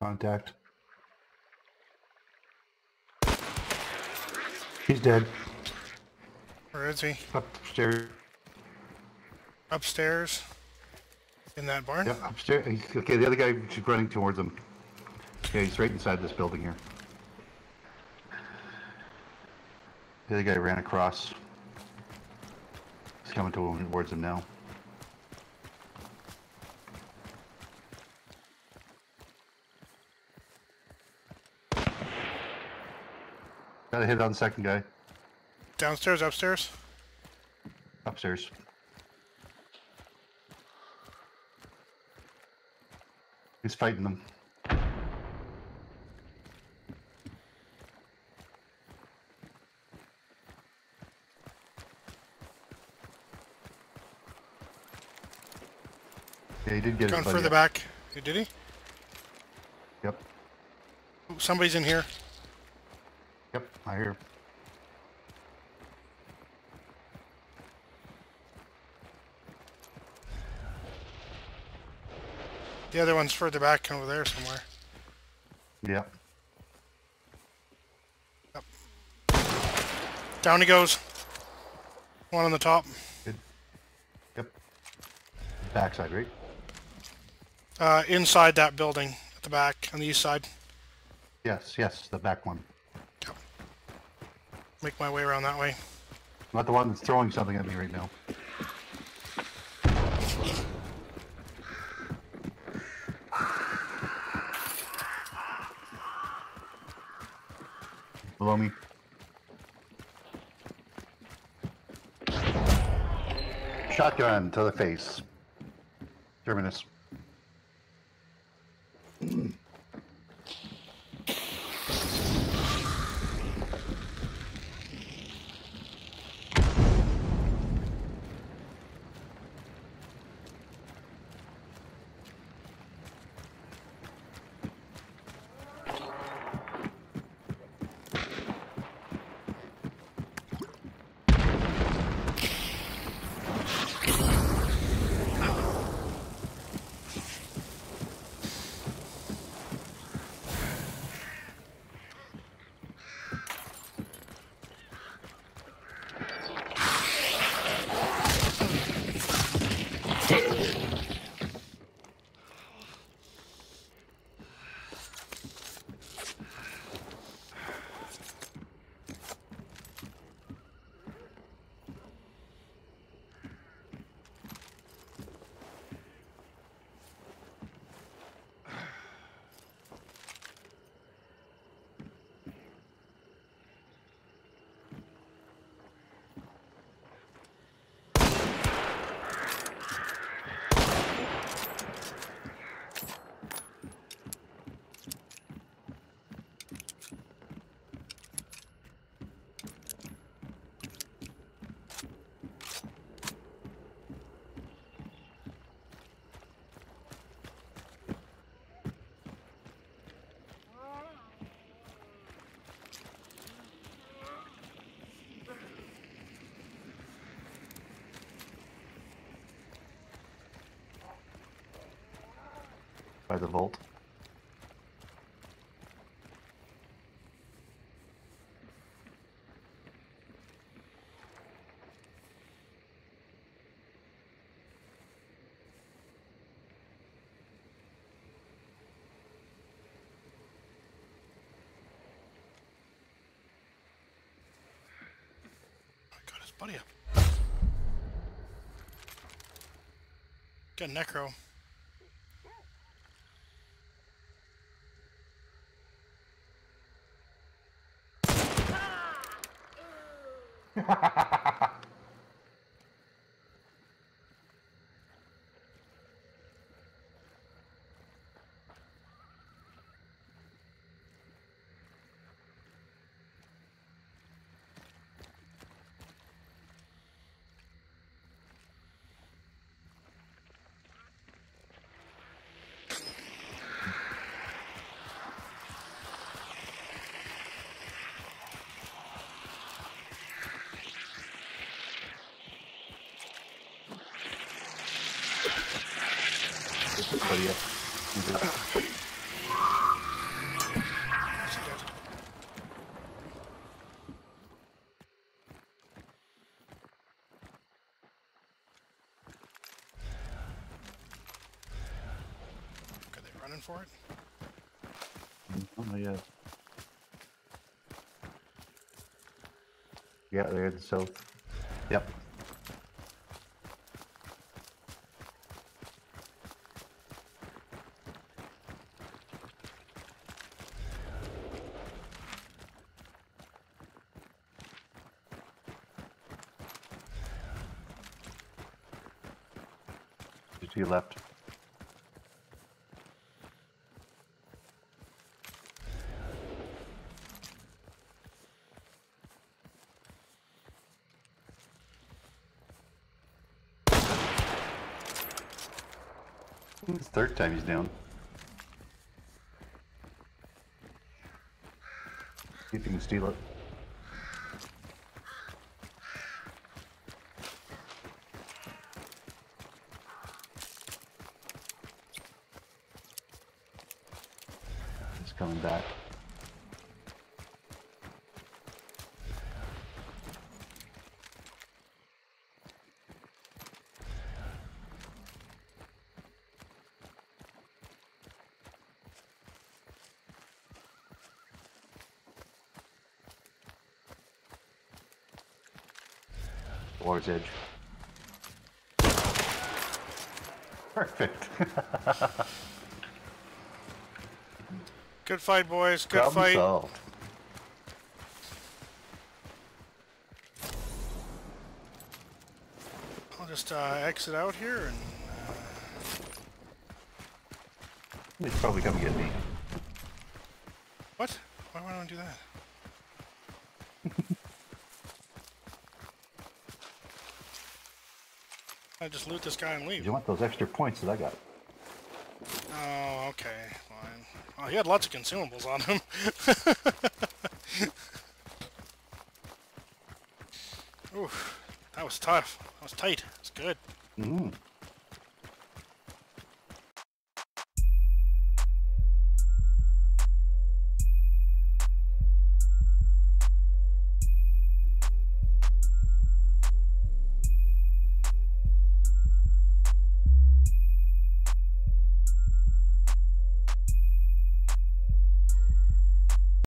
Contact. He's dead. Where is he? Upstairs. Upstairs? In that barn? Yeah, upstairs. Okay, the other guy, she's running towards him. Okay, he's right inside this building here. The other guy ran across. He's coming towards him now. Got a hit on the second guy. Downstairs, upstairs? Upstairs. He's fighting them. Yeah, he did get Going his buddy further up. back. Did he? Yep. Ooh, somebody's in here. Yep, I hear. The other one's further back over there somewhere. Yep. Yep. Down he goes. One on the top. Good. Yep. Backside, right? Inside that building at the back on the east side. Yes, yes, the back one. Yep. Make my way around that way. Not the one that's throwing something at me right now. Below me. Shotgun to the face. Terminus. By the vault. Got his buddy up. Got necro. Buddy up. for it? Oh, not yet. Yeah, there, the south. Yep. To your left. It's the third time he's down. See if you can steal it. He's coming back. Water's edge. Perfect. Good fight, boys. Good Problem fight. solved. I'll just exit out here and... He's probably come get me. What? Why would I want to do that? I just loot this guy and leave. You want those extra points that I got? Oh, okay. Fine. Oh, he had lots of consumables on him. Oof. That was tough. That was tight. That was good. Mm-hmm.